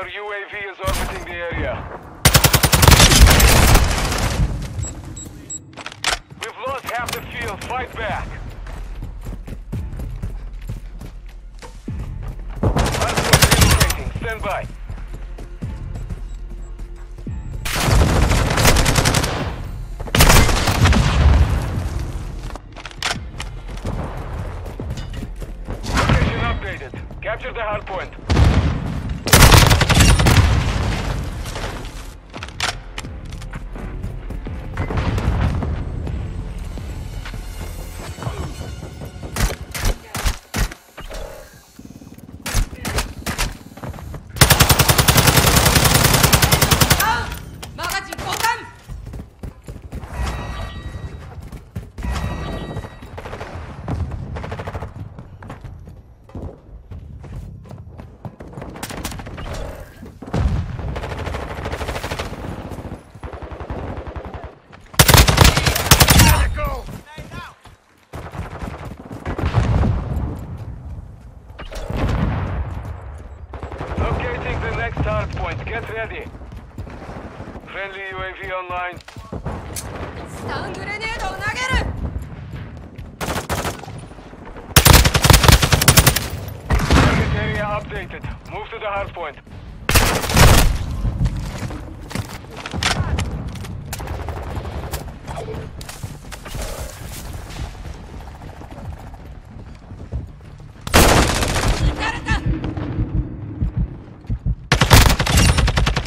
Our UAV is orbiting the area. We've lost half the field. Fight back. Hardpoint relocating. Stand by. Location updated. Capture the hardpoint. Locating the next hardpoint. Get ready. Friendly UAV online. Stun grenade を投げる Target area updated. Move to the hardpoint.